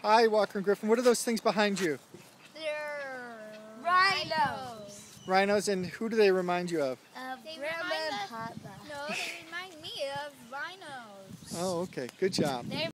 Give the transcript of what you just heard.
Hi, Walker and Griffin. What are those things behind you? They're rhinos. Rhinos, and who do they remind you of? Grandma and Papa. No, they remind me of rhinos. Oh, okay. Good job.